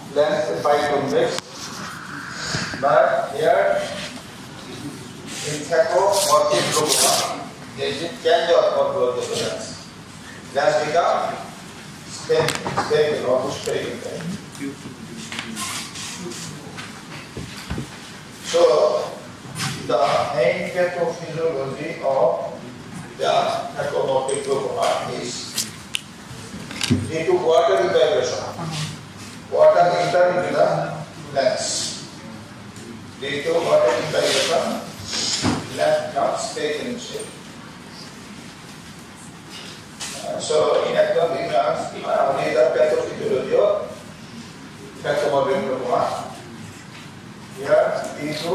lens is biconvex, but here in thecomorphic glaucoma, there is a change of morphology of the lens. Lens become spherical or spherical. So the main pathophysiology of the thecomorphic glaucoma is due to water vibration. Water enter into the lens. Due to water vibration, lens becomes spherical in shape. So in actual terms, only the pathophysiology of thecomorphic glaucoma. Here, due to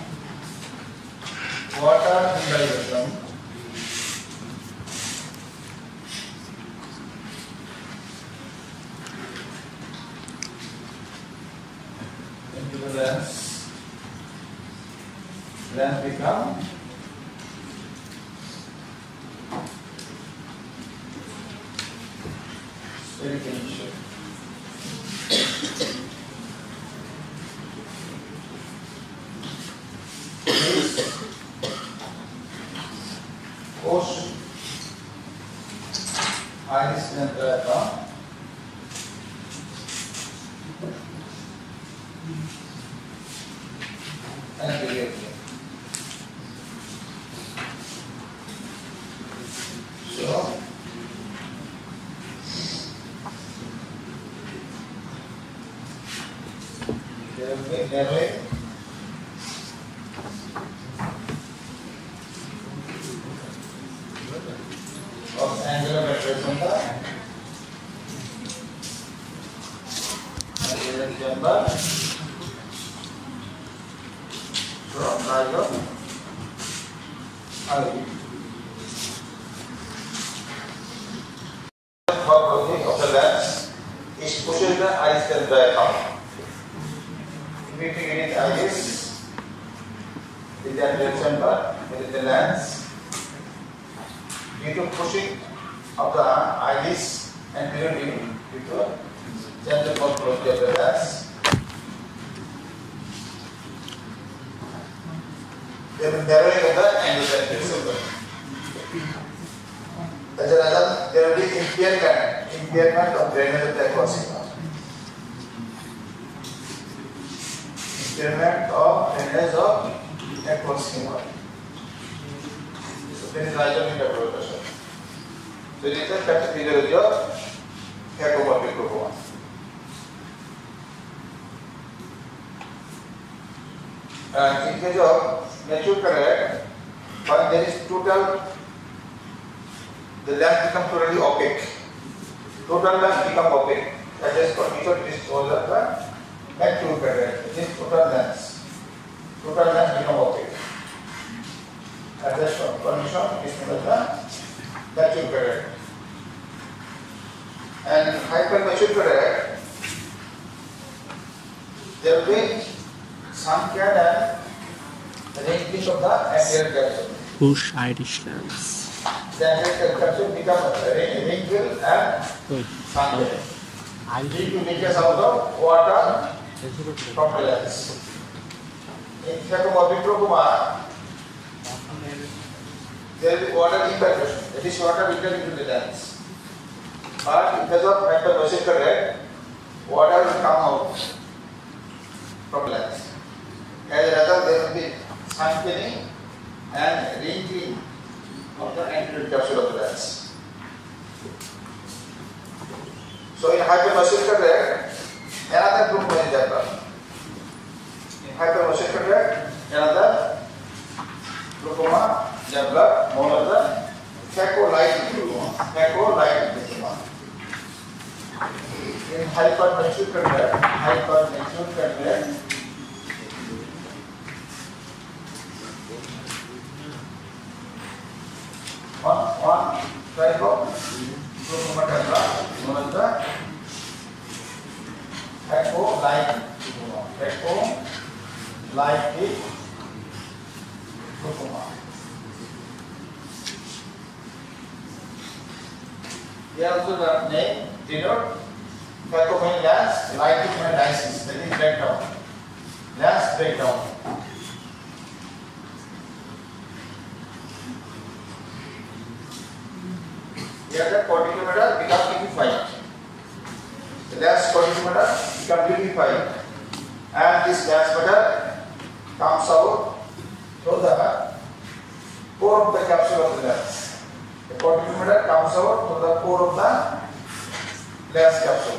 water vibration, into the lens become spherical in shape. Post iris and diaphragm and behavior. So there will be narrowing of angular matrix on the angular chamber from right of eye. Morphology of the lens is pushing the iris and diaphragm. Between it iris is the angular chamber within the lens. Due to pushing of the iris and period due to change the morphology of the lens, there will be narrowing of the angular chamber. As a result, there will be impairment of drainage of the aquasima. Impairment of drainage of aquasima. So there is larger interpretation. So it is a pathophysiology of thecomorphic glaucoma. And in case of mature cataract, when there is total, the lens becomes totally opaque. Total lens becomes opaque. That is condition is called the mature cataract. This total lens becomes opaque. At this condition is called the mature cataract. And hypermature cataract, there will be some kind of wrinkling of the anterior capsule. Push iris lens. The anterior capsule becomes wrinkled and sunken. Due to leakage out of water from the lens. In thecomorphic glaucoma, there will be water infiltration. That is, water will get into the lens. But in case of hypermature cataract, water will come out from the lens. As a result, there will be sunkening and wrinkling of the anterior capsule of the lens. So in hypermature cataract, another group is developed. In hypermature cataract, another glaucoma developed known as the phaco-like glaucoma. In hypermature cataract, one type of glaucoma developed known as the phaco-like glaucoma. Here also the name denote phaco means lens, lighting and lysis, that is breakdown. Lens breakdown. Here the corticometer becomes liquefied. The lens corticometer becomes liquefied, and this lens meter comes out through the pore of the capsule of the lens. The corticometer comes out through the pore of the lens capsule.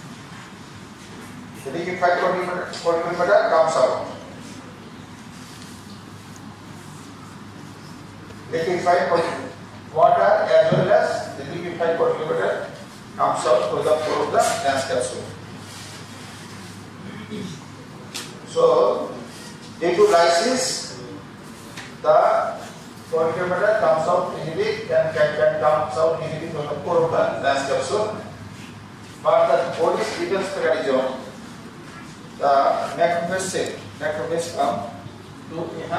The liquefied corticometer comes out. Liquefied water as well as the liquefied corticometer comes out through the pore of the lens capsule. So, due to lysis, the corticometer comes out easily, comes out easily from the pore of the lens capsule. But the body's defense mechanism, the macrophage come to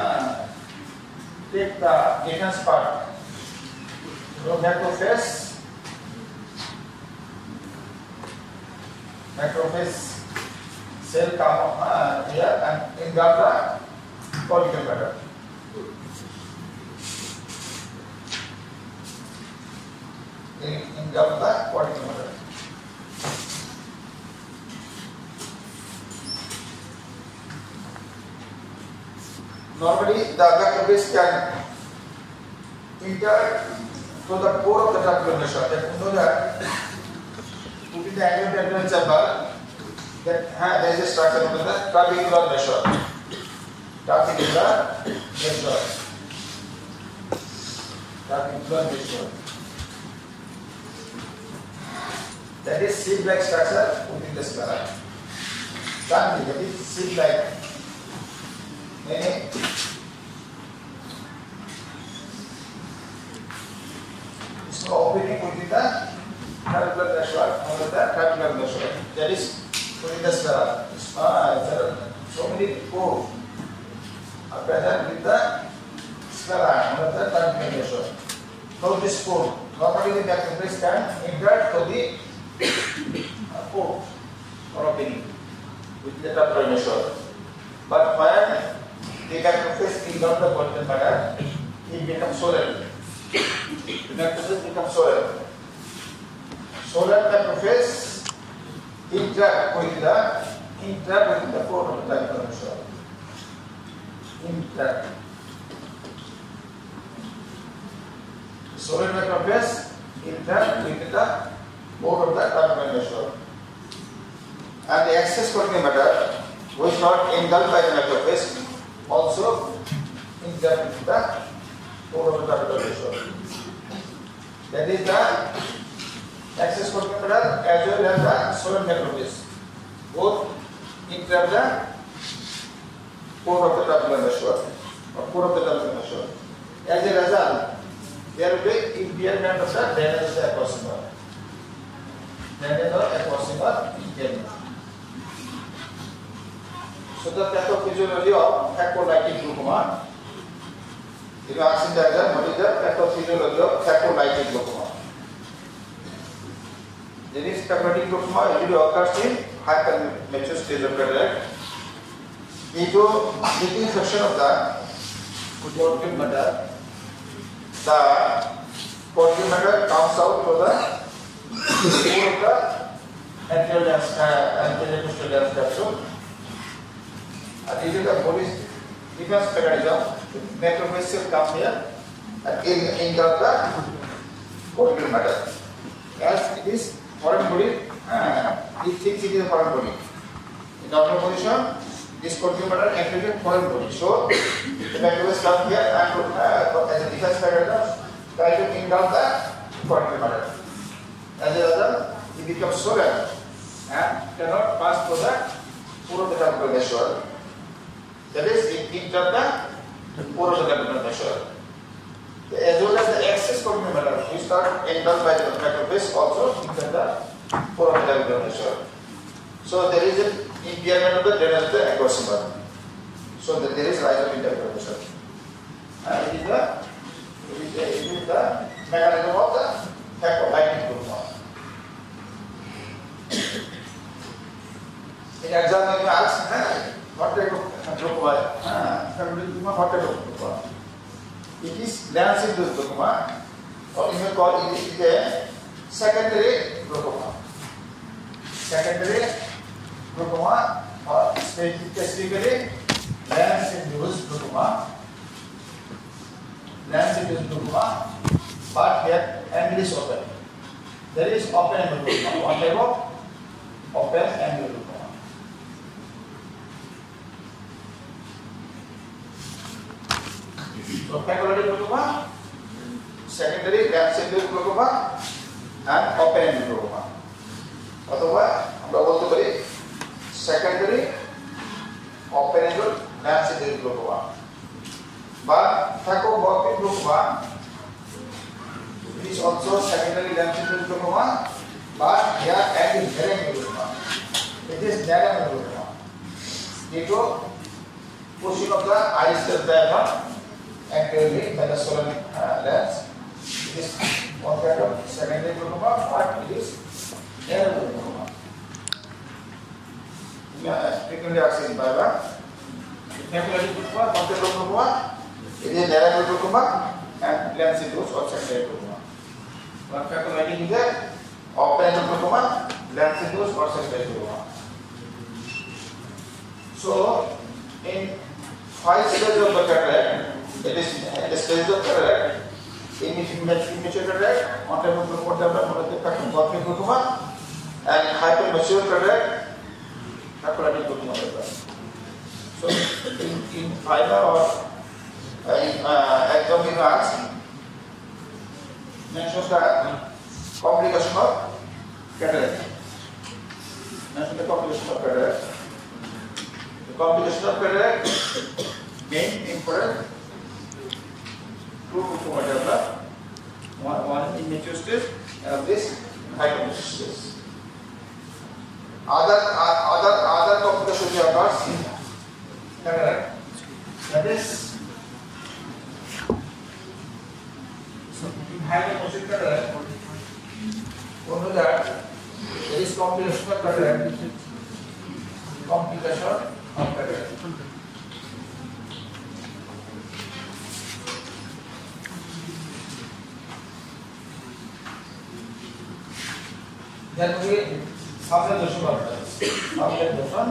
take the defense part. So macrophage cell come here and engulf the corticometer. Engulf the corticometer. Normally, the macrophage can enter through the pore of the trabecular measure. That you know that within the anterior trabecular chamber, that there is a structure known as the trabecular measure. Trabecular measure. That is sieve-like structure within the sclera. That is sieve-like. So opening within the trabecular measure. That is within the sclera. So many pores are present with the sclera under the trabecular measure. So this pore, normally the macrophage can enter through the pore or opening with the trabecular measure. But when the macrophage engulf the corticometer, it becomes swollen. The macrophage becomes swollen. Swollen macrophage interact with the pore of the trabecular measure. Interact. Swollen macrophage interact with the pore of the trabecular measure. And the excess corticometer, which is not engulfed by the macrophage, also interact with the pore of the trabecular measure. That is the excess corticometer as well as the swollen macrophage. Both interact the pore of the trabecular measure or pore of the trabecular measure. As a result, there will be impairment of the drainage of the aquasimmer. Drainage of aquasimmer impairment. So the pathophysiology of phacolytic glaucoma. If you ask in the exam, what is the pathophysiology of phacolytic glaucoma? There is phacolytic glaucoma usually occurs in hypermature stage of cataract. Due to infection of the corticometer, the corticometer comes out through the pore of the anterior posterior lens capsule. And this is the body's defense mechanism. The macrophage cell comes here and engulf the corticometer. As it is foreign body, it thinks it is a foreign body. In normal position, this corticometer activates a foreign body. So the macrophage comes here and as a defense mechanism, try to engulf the corticometer. As a result, it becomes swollen and cannot pass through the pore of the trabecular measure. That is, it enters the pore of the trabecular measure. As well as the excess corticometer, which are engulfed by the macrophage, also enters the pore of the trabecular measure. So there is an impairment of the drainage of the aquasimmer. So there is rise of trabecular measure. And it is the mechanism of the phacolytic glaucoma. exam may ask, what type of glaucoma? What type of glaucoma? It is lens-induced glaucoma, or you may call it a secondary glaucoma. Secondary glaucoma, or specifically lens-induced glaucoma. Lens-induced glaucoma, but here angle is open. There is open angle glaucoma. One type of open angle glaucoma. So pathologic glaucoma, secondary lens-induced glaucoma, and open angle glaucoma. অথবা আমরা বলতে পারি secondary open angle lens-induced glaucoma. But phacopic glaucoma is also secondary lens-induced glaucoma, but here angle angle glaucoma. It is narrow angle glaucoma. Due to pushing of the iris diaphragm anteriorly by the solar lens, it is one kind of secondary glaucoma, but it is narrow glaucoma. Frequently asked in Bible, pathologic glaucoma, one type of glaucoma. It is narrow glaucoma and lens-induced or secondary glaucoma. One pathologic is a open angle glaucoma, lens-induced or secondary glaucoma. So, in 5 stages of the cataract, it is the stage of cataract, immature cataract, on type of glaucoma, and hypermature cataract, pathologic glaucoma. So, in fiber or abdomen arts, mentions the complication of cataract. Mention the complication of cataract. The complication of cataract, main important, two glaucoma develop. One in immature stage and this hypermature stage. Other complication occurs in cataract. That is, in hypermature cataract, we know that there is complication of cataract. Complication of cataract. Then we subject dotion occurs. Subject dotion.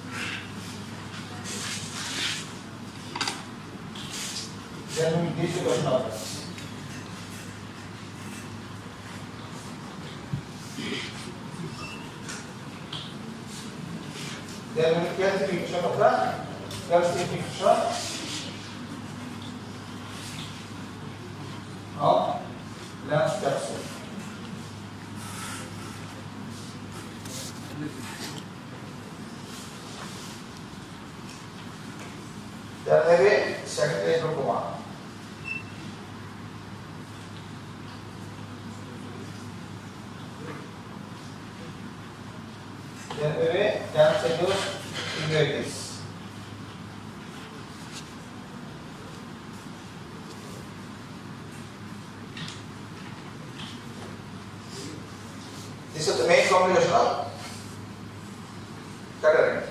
Then we tissue dotion occurs. Then we calcification of the calcification of lens capsule. Then we have a secondary glaucoma. Then we have a lens-induced uveitis. This is the main complication of cataract.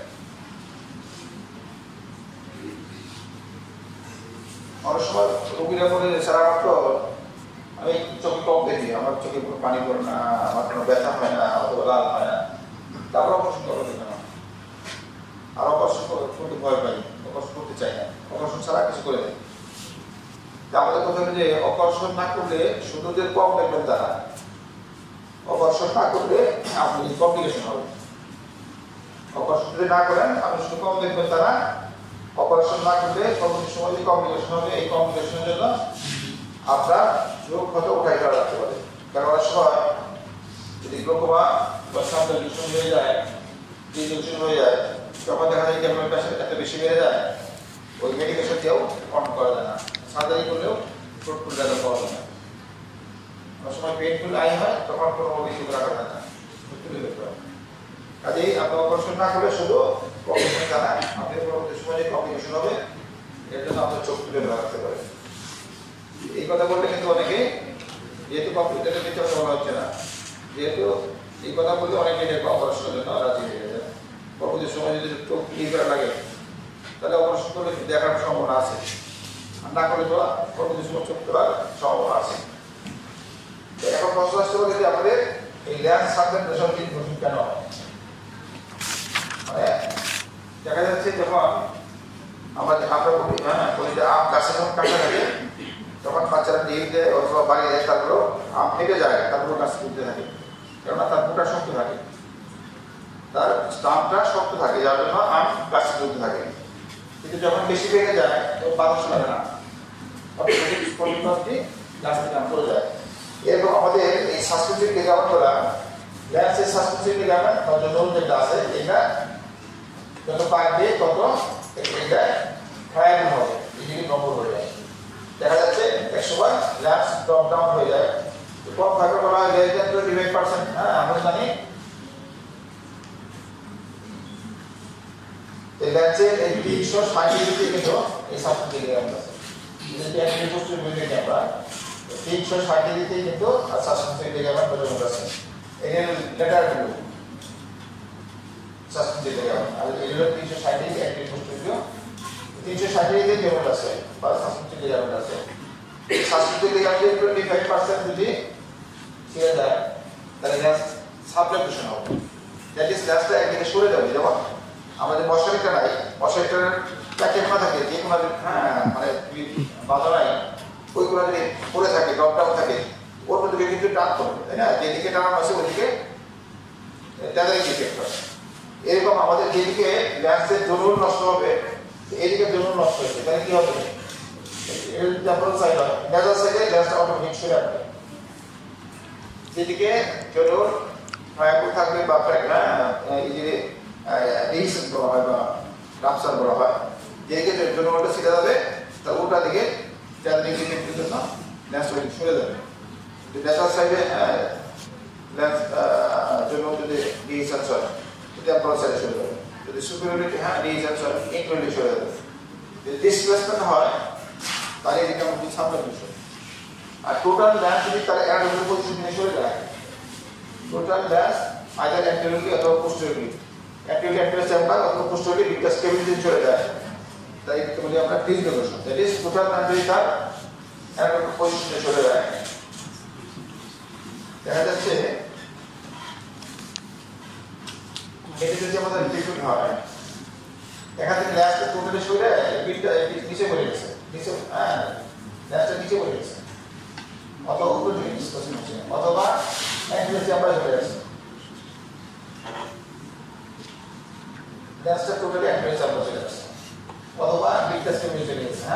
অনেক সময় রোগীরা বলে sir আমার তো আমি চোখে কম দেখি, আমার চোখে কোনো পানি পড়ে না, আমার কোনো ব্যথা হয় না, অথবা লাল হয় না, তারপর অপারেশন করবো কেন? আর অপারেশন করতে ভয় পাই, অপারেশন করতে চাই না, অপারেশন ছাড়া কিছু করে দেয়। আমাদের কথা হলো যে অপারেশন না করলে শুধু যে কম দেখবেন তারা, অপারেশন না করলে আপনি কমপ্লিকেশন হবে। অপারেশন যদি না করেন আপনি শুধু কম দেখবেন তারা, অপারেশন না করলে পরবর্তী সময় যে কমপ্লিকেশন হবে, এই কমপ্লিকেশনের জন্য আপনার চোখ হয়তো উঠাই করা রাখতে পারে। কারণ অনেক সময় যদি গ্লোকোমা বা সামনে ডিভিশন হয়ে যায়, ডিভিশন হয়ে যায়, তখন দেখা যায় ক্যামেরার কাছে এত বেশি বেড়ে যায়, ওই মেডিকেশন দিয়েও কন্ট্রোল করা যায় না। সার্জারি করলেও ফ্রুটফুল রেজাল্ট পাওয়া যায় না। অনেক সময় পেইনফুল আই হয়, তখন কোনো বেশি রাখা যায় না, তুলে দেখতে হবে। কাজেই আপনি অপারেশন না করে শুধু কমপ্লিকেশন জানান, আপনি পরবর্তী সময় যে কমপ্লিকেশন হবে এর জন্য আপনার চোখ তুলে রাখতে পারে। এই কথা বললে কিন্তু অনেকে, যেহেতু কম্পিউটারের কিছু বলা হচ্ছে না, যেহেতু এই কথা বললে অনেকে অপারেশনের জন্য রাজি হয়ে যায়। পরবর্তী সময় সম্ভাবনা আছে, না করলে তো কোনো কিছু চলতে পারার সম্ভাবনা আছে। এখন প্রশ্ন আসতে পারে যে আমাদের এই ল্যান্স সাবজেক্টেশন ইনফরমেশন কেন হয়? মানে দেখা যাচ্ছে যখন আমরা বলি যে আম গাছে যখন কাটা থাকে তখন বাচ্চারা ডিম দেয় অথবা বাড়ি দেয়, তারপরেও আম ফেটে যায়, তারপরেও গাছ তুলতে থাকে, কেননা তার মোটা শক্ত থাকে, তার স্টাম্পটা শক্ত থাকে, যার জন্য আম গাছে তুলতে থাকে। কিন্তু যখন বেশি ভেঙে যায় তখন বাতাস লাগে না, গাছ থেকে আম পড়ে যায়। এরকম আমাদের এই সাসপেন্সিভ লিগামেন্টগুলো, ল্যান্সের সাসপেন্সিভ লিগামেন্ট বা জোনাল যেটা আছে, এটা যত পাক দিয়ে তত এটা ফ্রায়াবল হবে, এদিকে নমর হয়ে যায়। দেখা যাচ্ছে একসময় ল্যান্স ড্রপ ডাউন হয়ে যায়, কম থাকে বলা হয় লেস দেন 25%। আমরা জানি এই ল্যান্সের এই 360 ডিগ্রিতে কিন্তু এই সাসপেন্সিভ লিগামেন্ট আছে, যেটা একটি পোস্টের বিল্ডিং আমরা 360 ডিগ্রিতে কিন্তু সাসপেন্সিভ লিগামেন্ট প্রয়োজন আছে। এর লেটার গুলো সাসপেন্সিভ লিগামেন্ট আর এগুলো 360 ডিগ্রি একটি পোস্টের 360 ডিগ্রিতে যেমন আছে বা সাসপেন্সিভ লিগামেন্ট আছে। সাসপেন্সিভ লিগামেন্টের 25% যদি ছিঁড়ে যায় তাহলে ল্যান্স সাবলাকুশন হবে, দ্যাট ইজ ল্যান্সটা একদিকে সরে যাবে। যেমন আমাদের মশারিটা নাই, মশারিটার প্যাকেট না থাকে, যে কোনো মানে বাধা নাই, ওইগুলো যদি পড়ে থাকে ড্রপ ডাউন থাকে, ওর মধ্যে কিন্তু টান করবে, তাই না? যেদিকে টানানো আছে ওইদিকে ট্যাদারিং ইফেক্ট হবে। এরকম আমাদের যেদিকে ল্যান্সের জনুল নষ্ট হবে, এদিকে জনুল নষ্ট হয়েছে, তাহলে কি হবে? টেম্পোরাল সাইড হয়, নেজাল সাইডে ল্যান্সটা অটোমেটিক সরে আসবে। যেদিকে জনুল ফ্রায়াবল থাকবে বা এই যে রিসেন্ট বলা হয় বা রাপচার বলা হয়, যেদিকে জনুলটা ছিঁড়ে যাবে তার উল্টা দিকে ট্যাদারিং ইফেক্টের জন্য ল্যান্স সরে যাবে। ন্যাচারাল সাইডে ল্যান্স জন্য যদি ডিসেন্স হয় টেম্পোরাল সাইডে সরে যাবে, যদি সুপিরিয়রিটি ডিসেন্স হয় ইনফিরিয়রিটি সরে যাবে। যদি ডিসপ্লেসমেন্ট হয় তাহলে এদিকে আমরা কি সাবলাকুশন। আর টোটাল ল্যান্স যদি তার অ্যানাটমিক্যাল পজিশনে সরে যায়, টোটাল ল্যান্স আইদার অ্যান্টেরিয়রলি অথবা পোস্টেরিয়রলি, অ্যান্টেরিয়র চেম্বার অথবা পোস্টেরিয়রলি ভিট্রাস ক্যাভিটিতে চলে যায়, তাই এটাকে বলি আমরা dislocation. That is total lens যদি তার অ্যানাটমিক্যাল পজিশনে চলে যায়, দেখা যাচ্ছে এটা যদি আমাদের রিপিট হয়, এখান থেকে ল্যান্সটা টোটালি সরে বিটটা নিচে পড়ে গেছে, নিচে ল্যান্সটা নিচে পড়ে গেছে, অথবা উপর দিকে ডিসপ্লেসমেন্ট হচ্ছে, অথবা অ্যান্টেরিয়র চেম্বারে চলে গেছে, ল্যান্সটা টোটালি অ্যান্টেরিয়র চেম্বারে চলে গেছে, অথবা ভিট্রাস ক্যাভিটি চলে গেছে।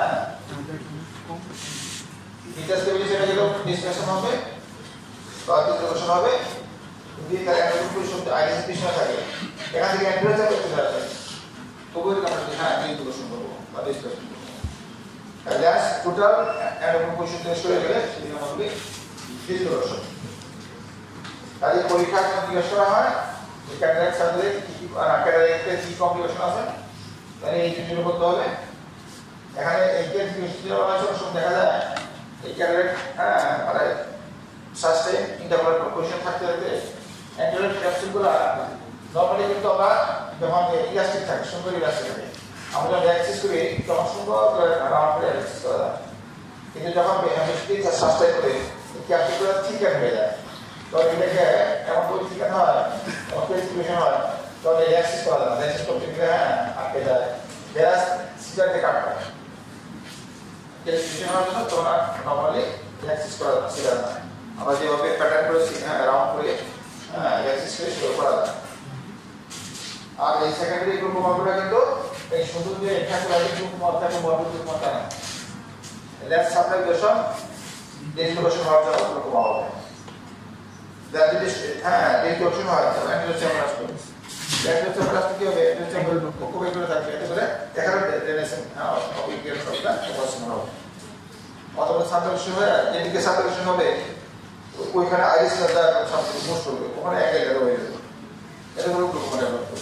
ভিট্রাস ক্যাভিটি চলে গেলে ডিসপ্লেসমেন্ট হবে বা ডিসলোকেশন হবে। যদি তার অ্যানাটমিক্যাল পজিশন আইডিয়াল পিছনে থাকে, এখান থেকে অ্যান্টেরিয়র চেম্বারে চলে আসে, তবুও আমরা ডিসলোকেশন করবো বা ডিসপ্লেসমেন্ট করবো। ল্যান্স টোটাল অ্যানাটমিক্যাল পজিশন থেকে সরে গেলে সেদিকে আমরা বলি ডিসলোকেশন। তাহলে পরীক্ষা জিজ্ঞাসা করা হয় যে ক্যাটারাক্ট সার্জারি কি ক্যাটারাক্টের কি কমপ্লিকেশন আছে, তাহলে এই জিনিসগুলো করতে হবে। এখানে এই যে জিনিসগুলো দেখা যায় এই ক্যাটারাক্ট মানে সাস্টেইন ইন্টারভাল পজিশন থাকতে থাকতে অ্যান্টেরিয়র ক্যাপসুলগুলো নরমালি কিন্তু আমরা যখন ইলাস্টিক থাকে, সুন্দর ইলাস্টিক থাকে, আমরা যখন অ্যাক্সেস করি তখন সুন্দর রাউন্ড করে অ্যাক্সেস করা যায়। কিন্তু যখন বেশি সাস্টেইন করে ক্যাপসুলগুলো থিকার হয়ে যায়, তখন এটাকে এমন করে থিকার হয়, এমন করে সিচুয়েশন হয়, তখন এই অ্যাক্সেস করা যায় না, অ্যাক্সেস করতে গেলে আটকে যায়, গ্যাস সিজারকে কাটতে হয়। সিচুয়েশন হওয়ার জন্য তখন নরমালি অ্যাক্সেস করা সিজার না, আমরা যেভাবে প্যাটার্ন করেছি রাউন্ড করে অ্যাক্সেস করে সেটা করা যায়। আর এই সেকেন্ডারি গ্লুকোমাগুলো কিন্তু এই শুধু যে এক্সাকুলারি গ্লুকোমা থাকে মরবিড গ্লুকোমা তা না, ল্যান্স সাবলাকুশন ডিসলোকেশন হওয়ার জন্য গ্লুকোমা হবে। দ্যাট যদি ডিসলোকেশন হয় তাহলে অ্যান্টেরিয়র চেম্বার আসবে, অ্যান্টেরিয়র চেম্বার আসবে কি হবে, অ্যান্টেরিয়র চেম্বার কোকোবে করে থাকবে, এতে করে এখানে ড্রেনেশন অবিকের সবটা অপারেশন হবে। অথবা সাবলাকুশন হয়ে যেদিকে সাবলাকুশন হবে ওইখানে আইরিস লাদা সাবলাকুশন মোস্ট হবে, ওখানে অ্যাঙ্গেল হয়ে যাবে, এটা হলো গ্লুকোমা ডেভেলপ করবে।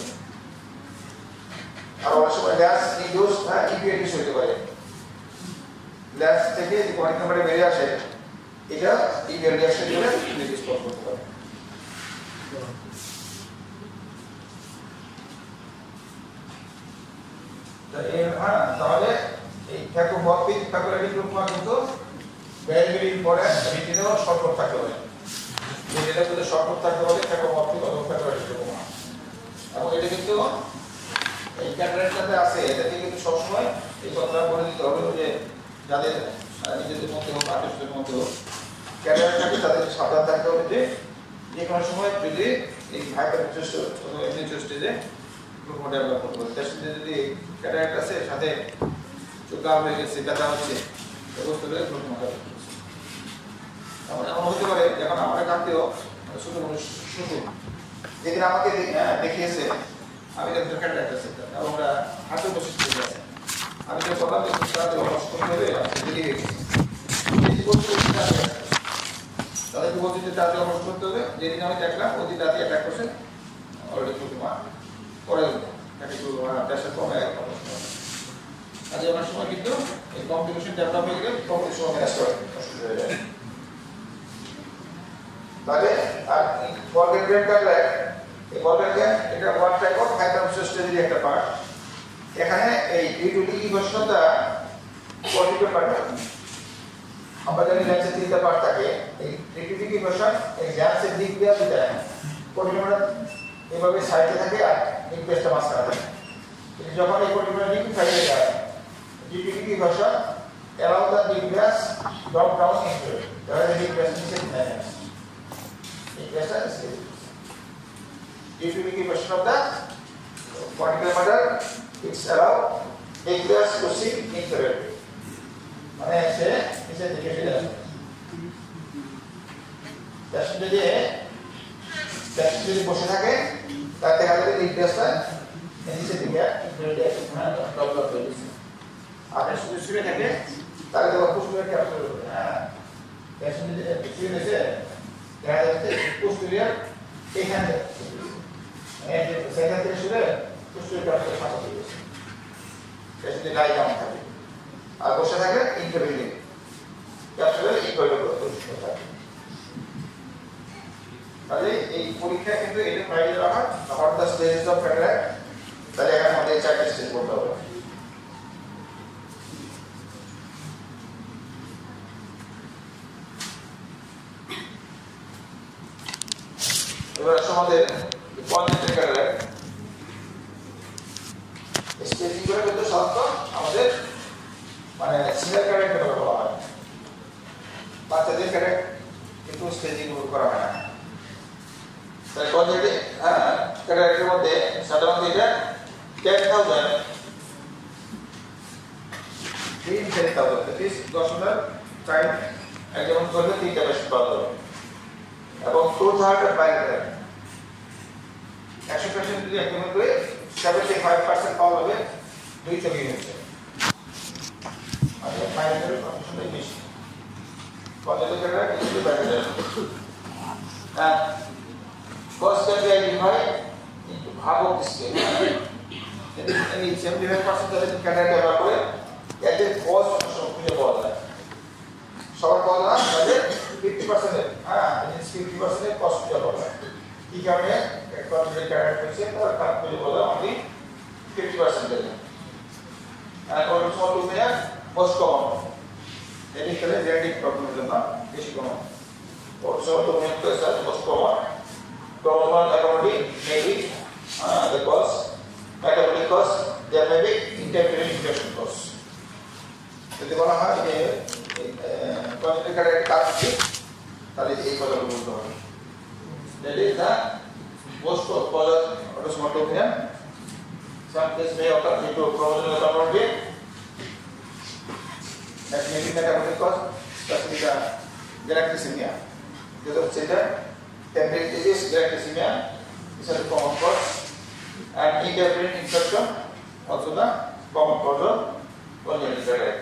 আর অনেক সময় ল্যান্স ইনডিউস ইপিএটিস হতে পারে, ল্যান্স থেকে যে কনিক নাম্বারে বেরিয়ে আসে এটা ইপিএল রিঅ্যাকশন করে ইপিএটিস কজ করতে পারে। তাহলে এই ফ্যাকোমরফিক ফ্যাকোরেটিক গ্লুকোমা কিন্তু ভেরি ভেরি ইম্পর্টেন্ট। রেটিনাও শর্টকাট থাকতে পারে, রেটিনার মধ্যে শর্টকাট থাকতে পারে ফ্যাকোমরফিক অথবা ফ্যাকোরেটিক গ্লুকোমা। এবং এটা কিন্তু এই ক্যাটারাক্টটাতে আছে, এটাকে কিন্তু সবসময় এই কথাটা বলে দিতে হবে যে যাদের নিজেদের মধ্যে হোক আর্টিস্টদের মধ্যে হোক ক্যাটারাক্ট থাকে তাদের সাবধান থাকতে হবে যে কোনো সময় যদি এই হাইপারটেনশন অথবা এমনিচর স্টেজে গ্লুকোমা ডেভেলপ করতে পারে। তার সাথে যদি ক্যাটারাক্ট আছে সাথে চোখ লাল হয়ে গেছে, ব্যথা হচ্ছে, বুঝতে পারে গ্লুকোমা ডেভেলপ করছে। এমন হতে পারে যখন আমার কাঁদতেও ছোট মানুষ শুধু যেদিন আমাকে দেখিয়েছে আমি যখন ক্যাটারাক্ট আছে এবং আমরা হাতে বসে থেকে আছে আমি তো বললাম যে তাদের কষ্ট করতে হবে দেরি হয়ে গেছে তাদেরকে বলছি যে তাদের কষ্ট করতে হবে। যেদিন আমি দেখলাম ওই দিন রাতে অ্যাটাক করছে অলরেডি গ্লুকোমা করে দেবো একটু প্রেশার কমে আজ অনেক সময় কিন্তু এই কমপ্লিকেশন ডেভেলপ হয়ে গেলে কমপ্লিকেশন ম্যানেজ করা অসুবিধা হয়ে যায়। তাহলে আর ফরগেট ব্রেন ক্যাটারাক্ট, এই ফরগেট ব্রেন এটা ওয়ান টাইপ অফ হাইপারটেনশন স্টেজের একটা পার্ট। এখানে এই ডিউটি ঘোষণাটা পজিটিভ পার্ট আমরা জানি ল্যান্সের তিনটা পার্ট থাকে। এই ডিউটি ঘোষণ এই ল্যান্সের দিক দিয়ে দুটা পজিটিভটা এভাবে সাইডে থাকে আর নিউক্লিয়াসটা মাঝখানে থাকে। যখন এই পজিটিভটা নিউক্লিয়াস সাইডে যায় ডিউটি ঘোষণ allow the nucleus drop down into it. There is a nucleus inside the nucleus. Nucleus is utility question of the particle matter. It's allow nucleus to sink into it. মানে সে নিচে দিকে ফিরে আসে। Passenger যদি বসে থাকে তার দেখা যাবে নিউক্লিয়াসটা নিচে দিকে ডেভেলপ হয়ে গেছে। আর যদি শুয়ে থাকে তাহলে তো পোস্টেরিয়র ক্যাপচার হবে। প্যাসেঞ্জার শুয়ে গেছে দেখা যাচ্ছে পোস্টেরিয়র এখানে সেখান থেকে শুয়ে পোস্টেরিয়র ক্যাপচার ফাঁকা হয়ে গেছে। প্যাসেঞ্জার গায়ে কেমন থাকে আর বসে থাকে ইন্টারভিউলিং ক্যাপচারের ইকুয়ালের পজিশনে থাকে। তাহলে এই পরীক্ষা কিন্তু এটা প্রাইজ রাখা what the stages of cataract. তাহলে এখানে আমাদের চারটি স্টেজ করতে হবে। এবার আমাদের কনজেনিটাল ক্যাটারাক্ট স্টেজিং করে কিন্তু সাধারণত আমাদের মানে সিনিয়র ক্যাটারাক্ট বলা হয়, বাচ্চাদের ক্যাটারাক্ট কিন্তু স্টেজিং করা হয় না। তাই কনজেনিটাল ক্যাটারাক্টের মধ্যে সাধারণত এটা 10,000 that is 10,000 টাইম একজন করলে 3টা পেশেন্ট পাওয়া যাবে এবং 2/3 বাইরে 100 পেশেন্ট যদি একদম করে 75% পাওয়া যাবে 2 চোখে হচ্ছে। আর বাইরের কন্ডিশনটাই বেশি কনজেনিটাল ক্যাটারাক্ট কিন্তু বাইরে যায়। Cause can be identified into half of the scale. And 75% তাদের ক্যাটারাক্ট ব্যবহার করে এদের কজ খুঁজে পাওয়া যায়। সবার পাওয়া যায় তাদের 50% 50% কজ খুঁজে পাওয়া যায়। কি কারণে কনজেনিটাল ক্যাটারাক্ট হয়েছে তার খুঁজে পাওয়া যায় only 50% দেবে। আর autosomal dominant most common, genetically genetic প্রবলেমের জন্য বেশি common. Autosomal dominant is most common. Chromosomal abnormality may be the cause, metabolic cause, there may be intercurrent infection cause. যদি বলা হয় যে কনজেনিটাল ক্যাটারাক্ট কাজ কি তাহলে এই কথাগুলো বলতে হবে। That is the most cause of autosomal dominant. Some case may occur due to chromosomal abnormality. That may be metabolic cause, especially the galactosemia. Because of children, temporary disease, galactosemia is a common cause, and intercurrent infection also the common cause of congenital cataract.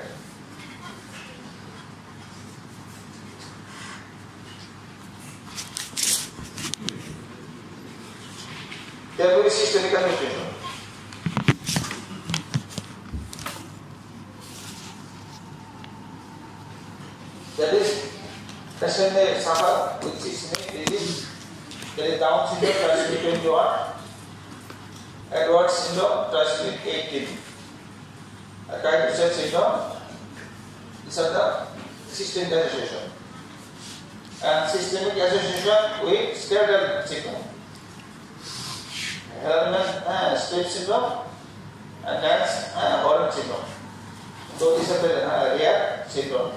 There will be systemic mutation. That is, patient may suffer with systemic disease. There is Down syndrome transmitted 21, Edwards syndrome transmitted 18. Cataract syndrome. These are the systemic association. And systemic association with skeletal syndrome. Strip syndrome and Nance Holland syndrome. So these are the rare syndrome.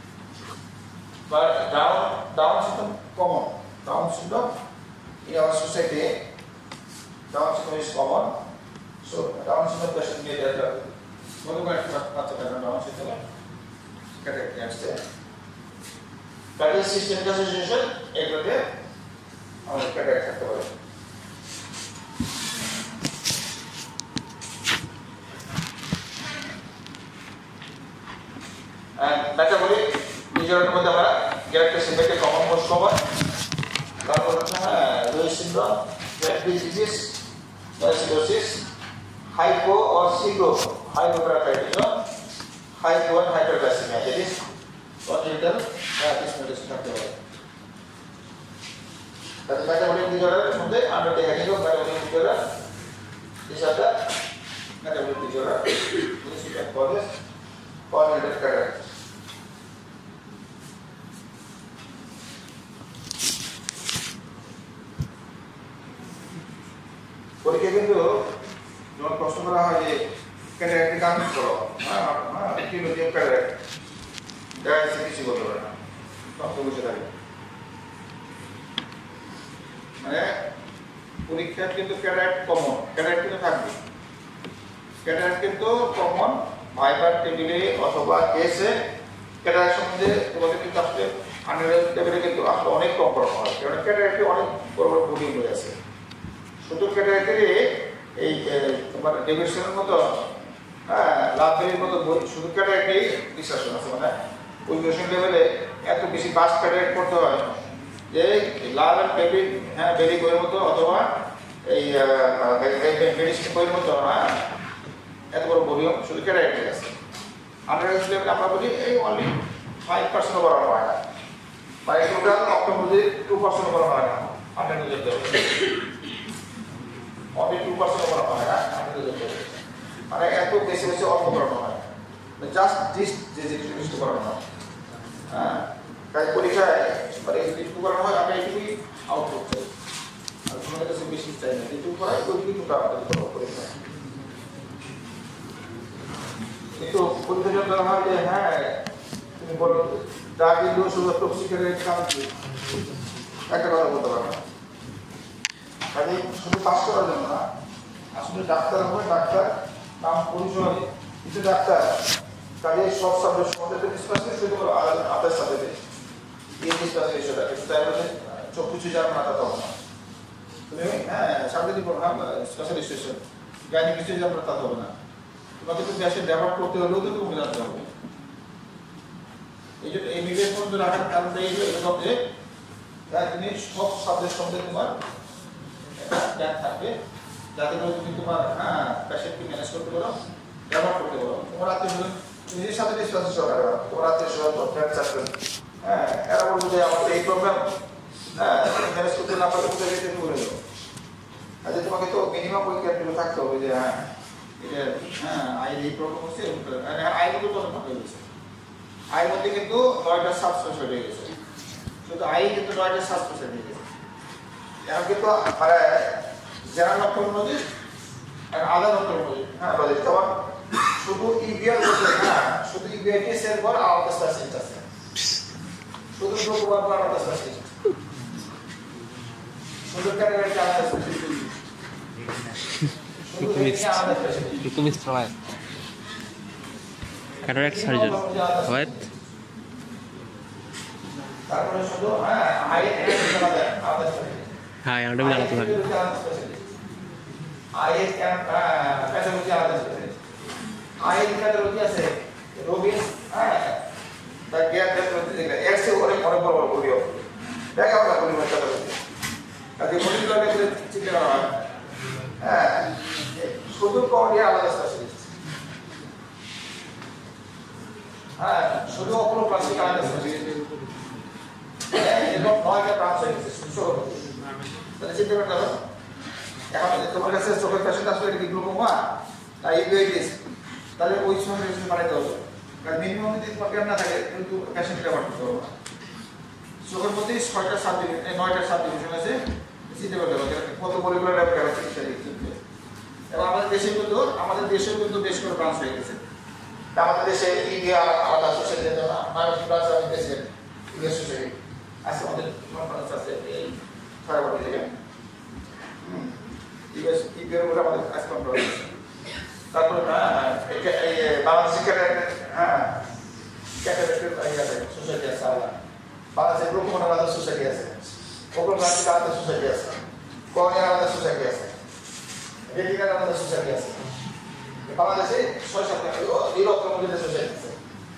But Down syndrome common. Down syndrome in our society, Down syndrome is common. So Down syndrome patient may develop. What about Down syndrome? Correct, yes. But this systemic association, our cataract. And metabolic disorder মধ্যে আমরা characteristic common most common তারপর Lewis syndrome, Fabry disease, acidosis, hypo or pseudo hypoparathyroidism, hypo and hyperglycemia. That is congenital diabetes medicine থাকতে পারে। তাহলে metabolic disorder মধ্যে আমরা দেখা গেল metabolic disorder, these are the metabolic disorder which can cause congenital cataract. পরীক্ষা কিন্তু যখন প্রশ্ন করা হয় যে ক্যাটারাক্ট কাজ করো কি লোকে ক্যাটারাক্ট ডায়াগনোসিস কিছু বলতে পারে না তখন বসে থাকে মানে পরীক্ষা কিন্তু ক্যাটারাক্ট কমন ক্যাটারাক্ট কিন্তু থাকবে ক্যাটারাক্ট কিন্তু কমন ভাইবার টেবিলে অথবা কেসে ক্যাটারাক্ট সম্বন্ধে তোমাদের কিন্তু আসলে আন্ডারগ্রাজুয়েট লেভেলে কিন্তু আসলে অনেক কম পড়ানো হয় কারণ ক্যাটারাক্টে অনেক বড় বড় ভলিউম রয়ে আছে শুধু ক্যাটারাক্টের এই তোমার ডেভিডসনের মতো লাভবেরির মতো শুধু ক্যাটারাক্টেই ডিসকাশন আছে মানে পরিবেশন লেভেলে এত বেশি বাস ক্যাটারাক্ট করতে হয় যে লাভ অ্যান্ড বেবি বেরি বইয়ের মতো অথবা এই মেডিসিন বইয়ের মতো এত বড় ভলিউম শুধু ক্যাটারাক্টের আছে আন্ডারগ্রাজুয়েট লেভেলে আমরা বলি এই অনলি 5% বাড়ানো হয় না বা এই টোটাল অপথলমোলজি 2% বাড়ানো হয় না আন্ডারগ্রাজুয়েট লেভেলে only 2% করা হয় না মানে এত বেশি বেশি অল্প করানো হয় জাস্ট যে জিনিসটা করানো হয় তাই পরীক্ষায় মানে যেটুকু করানো হয় আমরা এটুকুই আউটপুট চাই আর তোমাদের কাছে বেশি চাই না যেটুকু করাই ওইটুকুই কিন্তু আমাদের করবো পরীক্ষায় কিন্তু পরীক্ষা যখন ধরা হয় যে তুমি বলো যা কিন্তু শুধু টক্সিকের কাম একটা কথা বলতে পারো না কাজে শুধু পাস করার জন্য না আসলে ডাক্তার হবে ডাক্তার নাম পরিচয় কিছু ডাক্তার কাজে সব সাবজেক্ট সম্বন্ধে ডিসকাশন শুরু করো আদার সাবজেক্টে এই ডিসকাশন বিষয়টা কিন্তু তাই বলে সব কিছু জানো না তা হবে না তুমি সাবজেক্টই পড়ো স্পেশাল স্টেশন জ্ঞানী কিছু জানো না তা হবে না তোমাকে তো দেশে ডেভেলপ করতে হলেও তো তুমি জানতে হবে এই জন্য MBBS পর্যন্ত রাখার কারণটা এই এরকম যে তুমি সব সাবজেক্ট সম্বন্ধে তোমার জ্ঞান থাকবে যাতে করে তুমি তোমার পেশেন্টকে ম্যানেজ করতে পারো ব্যবহার করতে পারো তোমার আত্মীয় নিজের সাথে ডিসকাশন সরকার তোমার আত্মীয় স্বজন ফ্রেন্ড সার্কেল এরা বলবো যে আমার এই প্রবলেম ম্যানেজ করতে না পারলে কোথায় যেতে বলে দেবো আচ্ছা তোমাকে তো মিনিমাম ওই ক্যারেক্টারগুলো থাকতে হবে যে আয়ের এই প্রবলেম হচ্ছে আয়ের মধ্যে কত ভাগ হয়ে গেছে আয়ের মধ্যে কিন্তু 9টা সাবস্পেশাল হয়ে গেছে শুধু আয় কিন্তু 9টা সাবস্পেশাল হয়ে গেছে এখন কিন্তু মানে জেনারেল অপথলমোলজি আর আদার অপথলমোলজি লজিক যেমন শুধু ইবিআর বলতে শুধু ইবিআইটিএস এর পর আলাদা স্পেশালিস্ট আছে শুধু গ্লোবাল পর আলাদা স্পেশালিস্ট শুধু ক্যাটারাক্ট আলাদা Economist right. Cataract surgeon. What? তারপরে শুধু আই আলাদা স্পেশালিস্ট হ্যাঁ এটা আমি জানাতে পারি আই ক্যান প্যাথোলজি আলাদা স্পেশালিস্ট আই প্যাথোলজি আছে রোগীর তা গিয়ার প্যাথোলজি যেটা এর চেয়ে অনেক বড় ভলিউম দেখা আমরা ভলিউম প্যাথোলজি কাজে ভলিউম করে চিন্তা করা হয় শুধু কর্নিয়া আলাদা স্পেশালিস্ট শুধু অপোলো প্লাস্টিক আলাদা স্পেশালিস্ট এরকম 9টা ব্রাঞ্চ হয়ে গেছে তাহলে চিন্তা করতে হবে এখন তোমার কাছে চোখের পেশেন্ট আসলে এটা কি গ্লুকোমা না ইউআইটিস তাহলে ওই সময় রেজিস্ট্রেশন বানাইতে হবে। কারণ মিনিমাম যদি প্রোগ্রাম না থাকে কিন্তু পেশেন্ট ব্যবহার করতে হবে না। চোখের মধ্যে 6টা সাব ডিভিশন 9টা সাব ডিভিশন আছে, চিন্তা করতে হবে কত মলিকুলার ল্যাবরেটরি আছে চিকিৎসা। এবং আমাদের দেশেও কিন্তু বেশ করে ব্রাঞ্চ হয়ে গেছে। আমাদের দেশে ইন্ডিয়া আলাদা সোসাইটি আছে না, মাইনরিটি ব্রাঞ্চ আমাদের দেশে ইন্ডিয়া সোসাইটি আছে, আমাদের কনফারেন্স আছে এই ছয়বার থেকে ইন্ডিয়ার মধ্যে আমাদের কাজ কনফারেন্স আছে। তারপরে এই বাংলাদেশের ক্যাটারেক্টের সোসাইটি আছে আলাদা, বাংলাদেশের গ্লুকোমার আলাদা সোসাইটি আছে, ওগ্লোমার্সিক আলাদা সোসাইটি আছে, কর্নিয়ার আলাদা সোসাইটি আছে, রেটিনার আলাদা সোসাইটি আছে। বাংলাদেশে 6-7টা অপথ্যালমোলজি সোসাইটি আছে।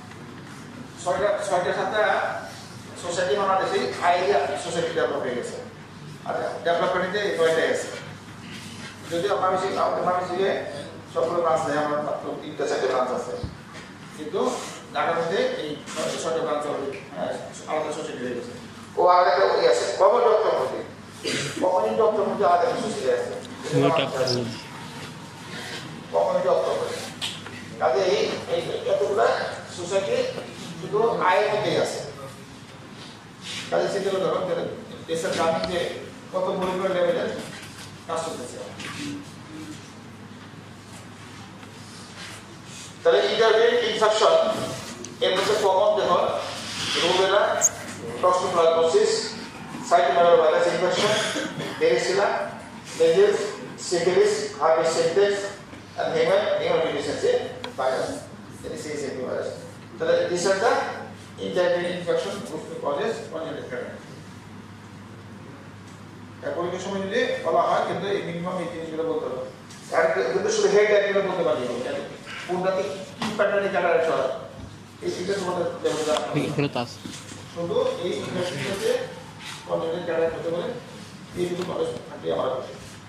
6টা-7টা সোসাইটি বাংলাদেশে আইডিয়া সোসাইটি ডেভেলপ হয়ে গেছে। আর ডেভেলপমেন্টে 9টাই আছে। যদিও আমাদের মানসিকে সবগুলো ব্রাঞ্চ নেই, আমার মাত্র 3-4টা ব্রাঞ্চ আছে, কিন্তু ঢাকার মধ্যে এই 6টা ব্রাঞ্চ আলাদা সোসাইটি হয়ে গেছে। ও আলাদা একটা ওই আছে কমিউনিটি অপথ্যালমোলজি আলাদা একটা সোসাইটি আছে। কমিউনিটি অপথ্যালমোলজি কাজে এই এতগুলা সোসাইটি শুধু আয়ের মধ্যেই আছে। কাজে চিন্তা করে ধরো দেশের গ্রামীণ যে কত মলিকুলার লেভেলের কাজ করতেছে। তাহলে ইন্টারভেন ইনফেকশন এর মধ্যে কমন দেখো rubella, toxoplasmosis, cytomegalovirus infection, varicella, measles, syphilis, herpes simplex and hemodeficiency virus. That is CSAP virus. So these are the intermittent infection which causes congenital cataract. পরীক্ষার সময় যদি বলা হয় কিন্তু এই মিনিমাম এই জিনিসগুলো বলতে হবে। আর কিন্তু শুধু হেড একগুলো বলতে পারি কোনটাতে কি প্যাটার্নে ক্যাটারাক্ট হয় এই সিটা তোমাদের দেওয়া এগুলো তো আছে। শুধু এই ইনফেকশনটাতে কনজেনিটাল ক্যাটারাক্ট হতে পারে, এই দুটো নলেজ থাকলে আমার কাছে।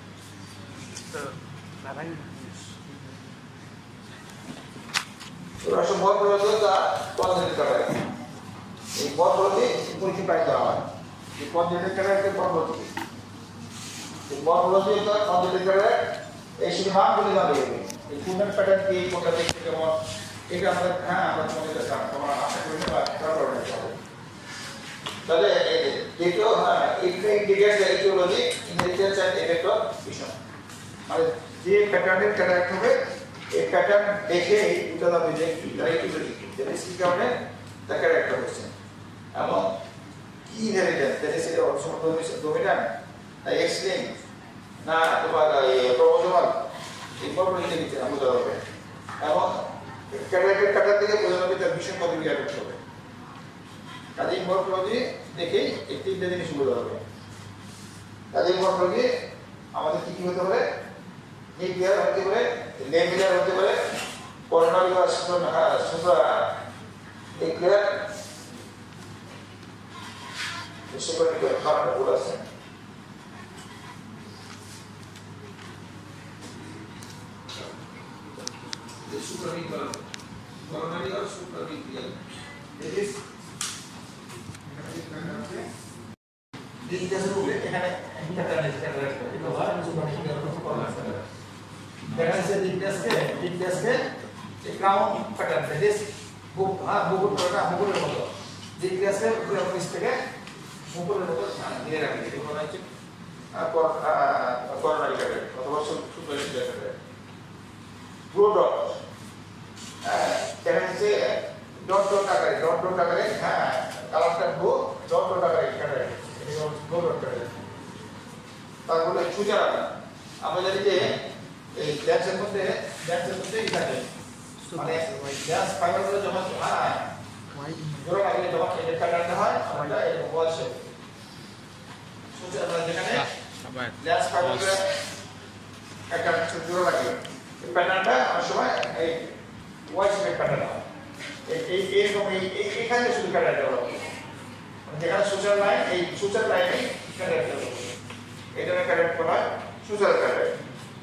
আসলে মরফোলজিটা কনজেনিটাল ক্যাটারাক্ট, এই মরফোলজি পরীক্ষা প্রায় দেওয়া হয়। এই কনজেনিটাল ক্যাটারাক্টের মরফোলজি মরফোলজি এটা কনজেনিটাল ক্যাটারাক্ট এই শুধু নামগুলি জানতে হবে। এই ফুলমেন্ট প্যাটার্ন কি, কোনটা দেখতে কেমন, এটা আমাদের আমরা তোমাদের কাছে তোমার আশা করি না বা তারপর তাহলে দ্বিতীয় এটা indicates the aetiology, inheritance and effect of vision. মানে যে প্যাটার্নের ক্যাটারাক্ট হবে এই প্যাটার্ন দেখে এটা যাবে যে কি তার ইটিওলজি কি, যেটা কি কারণে তার ক্যাটারাক্ট হচ্ছে এবং কি inheritance, that is also dominant না এক্স-লিঙ্ক না তোমার ক্রোমোজোমাল, এই মরফোলজি নিচে বোঝা যাবে এবং ক্যাটারাক্টের প্যাটার্ন থেকে বোঝা যাবে তার ভিশন কত বিয়ার করতে হবে। কাজেই মরফোলজি দেখেই এই তিনটে জিনিস বোঝা যাবে। কাজেই মরফোলজি আমাদের কি কি হতে পারে, নিউক্লিয়ার হতে পারে, লেমিনার হতে পারে, করোনারি বা সুপ্রা নিউক্লিয়ার সুপ্রা নিউক্লিয়ার কারণে ভুল আছে। Supranuclear, coronary or supranuclear. It is this rule. এখানে প্যাটার্ন আছে ক্যাটারাক্ট এটা হয় সুপ্রানুক্লিয়ার অথবা কোরোনারি। দেখা যাচ্ছে ডিগডাসকে এই ক্রাউন প্যাটার্ন দিস মুকুটের মতো ডিগডাসকে উপরে নিচ থেকে মুকুটের মতো দিয়ে রাখি, এটা বলা হচ্ছে কোরোনারি ক্যাটারাক্ট অথবা সুপ্রানুক্লিয়ার ক্যাটারাক্ট। ব্রোডট দেখা যাচ্ছে ডট ডট আকারে কালারটা ডট আকারে ক্যাটারাক্ট, এটা ব্রোডট ক্যাটারাক্ট। তারপরে সুজারা আমরা জানি যে এই ল্যান্সের মধ্যে ই থাকে, মানে ল্যান্স ফাইবারগুলো যখন জোড়া লাগলে যখন এই প্যাটার্নটা হয় আমরা এরকম বল শেপ সুজারা যেখানে ল্যান্স ফাইবারগুলো একটা জোড়া লাগে এই প্যাটার্নটা অনেক সময় এই ওয়াই শেপের প্যাটার্ন হয়। এইরকম এইখানে শুধু প্যাটার্ন ডেভেলপ হবে, যেখানে সুচার লাইন এই সুচার লাইনে ক্যাটারাক্ট ডেভেলপ হবে, এটা ক্যাটারাক্ট বলা হয় সুচার ক্যাটারাক্ট।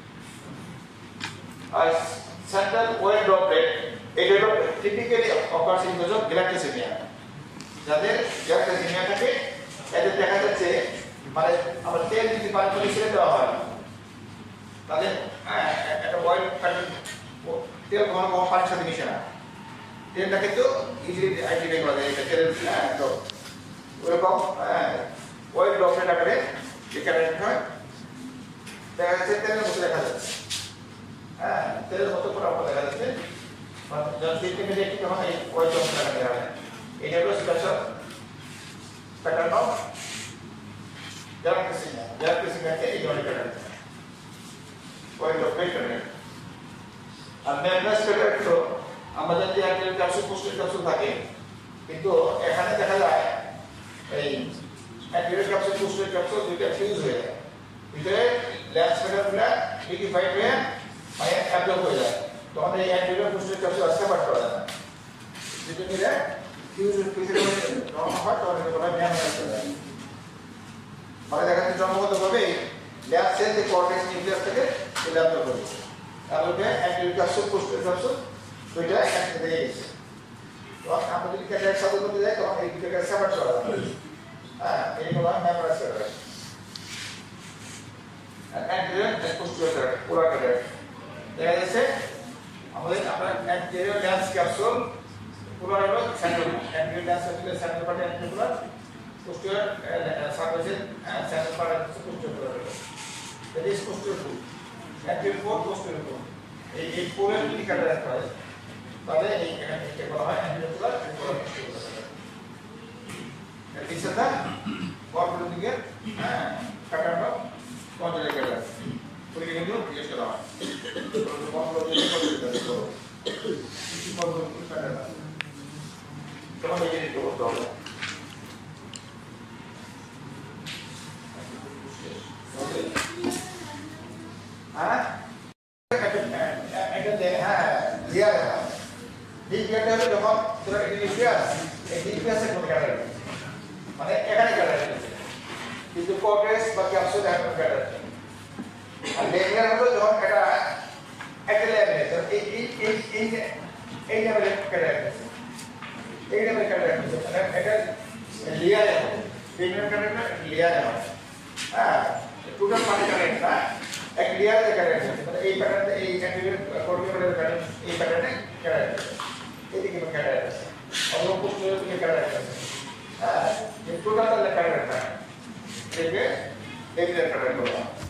আর সেন্ট্রাল ওয়েল ড্রপলেট এটা typically occurs in case of galactosaemia. যাদের গ্যালাক্টোসিমিয়া থাকে এদের দেখা যাচ্ছে মানে আমরা তেল যদি পানি করে ছেড়ে দেওয়া হয় তাদের একটা ওয়েল প্যাটার্ন তেল কখনো পানির সাথে মিশে না। তেলটা কিন্তু ইজিলি আইডেন্টিফাই করা যায়, এটা তেলের তো ওরকম ওয়েট ড্রপলেট আকারে যে ক্যাটারাক্ট হয় দেখা যাচ্ছে তেলের মতো দেখা যাচ্ছে। তেলের মতো করে আপনার দেখা যাচ্ছে যখন সিস্টেমে দেখি তখন এই ওয়েট ড্রপলেট আকারে দেখা যায়। এটা হলো স্পেশাল প্যাটার্ন অফ গ্যালাক্টিসিংকে এই ধরনের ক্যাটারাক্ট ওয়েট ড্রপলেট ক্যাটারাক্ট। আর মেমব্রেনাস ক্যাটারাক্ট হলো আমাদের যে অ্যান্টিরিয়র ক্যাপসুল পোস্টেরিয়র ক্যাপসুল থাকে, কিন্তু এখানে দেখা যায় এই অ্যান্টিরিয়র ক্যাপসুল পোস্টেরিয়র ক্যাপসুল দুইটা ফিউজ হয়ে যায়, ভিতরে লেন্স মেটারগুলো লিকুইফাইড হয়ে মানে অ্যাবজর্ব হয়ে যায়, তখন এই অ্যান্টিরিয়র পোস্টেরিয়র ক্যাপসুল সেপারেট করা যায় না, যেটা মিলে ফিউজ তখন হয় তখন এটা বলা হয় মেমব্রেনাস ক্যাটারাক্ট। মানে দেখা যাচ্ছে জন্মগতভাবে লেন্স সেল যে কর্টেক্স নিউক্লিয়াস থেকে এটা অ্যাবজর্ব করে তারপরে অ্যান্টিরিয়র ক্যাপসুল পোস্টেরিয়র ক্যাপসুল দুইটা একসাথে গেছে। তখন আমরা যদি ক্যাটারাক্ট সাথে করতে যাই তখন এই দুটোকে সেপারেট করা যাবে। এই হলো membranous cataract. Anterior posterior cataract, polar cataract দেখা যাচ্ছে আমাদের আপনার অ্যান্টিরিয়র লেন্স ক্যাপসুল পোলার হলো সেন্ট্রাল, অ্যান্টিরিয়র লেন্স ক্যাপসুলের central part anterior polar, posterior সার্ফেসের central part posterior polar. That is posterior pole, anterior pole, posterior pole. এই পোলের যদি ক্যাটারাক্ট হয় তাহলে এই এখানে বলা হয় anterior polar, polar posterior polar. This is the corporate figure, pattern of congenital cataract. So we can do yes or no. Corporate pattern. So what we need to do? মানে এখানে ক্যাটারাক্ট কিন্তু Cortex বা capsule এখন cataract. আর লেমিয়ার হলো যখন এটা একটা লেভেলে এই লেভেলে ক্যাটারাক্ট আছে, এই লেভেলে ক্যাটারাক্ট আছে, মানে এটা লেয়ারে হবে, লেমিয়ার ক্যাটারাক্ট লেয়ারে হবে। টোটাল মানে ক্যাটারাক্ট না, এক লেয়ারে ক্যাটারাক্ট আছে, মানে এই প্যাটার্নে এই অ্যান্টিরিয়র কর্নিয়াল প্যাটার্ন এই প্যাটার্নে ক্যাটারাক্ট আছে, এদিকে ক্যাটারাক্ট আছে, অন্য পোস্টেরিয়র দিকে ক্যাটারাক্ট আছে। ये टोटल कैरेक्टर है, ठीक है, एक कैरेक्टर होगा।